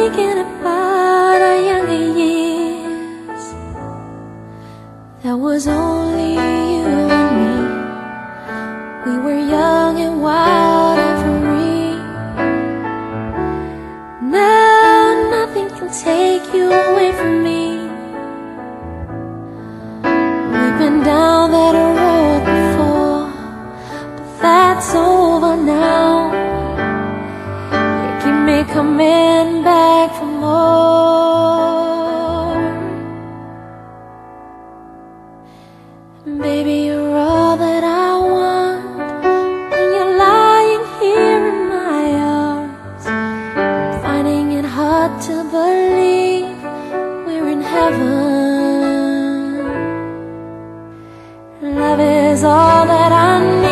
thinking about our younger years. That was only you and me. We were young and wild and free. Now nothing can take you away from me. We've been down that road before, but that's over now. You keep me coming back for more. Baby, you're all that I want. When you're lying here in my arms, I'm finding it hard to believe we're in heaven. Love is all that I need.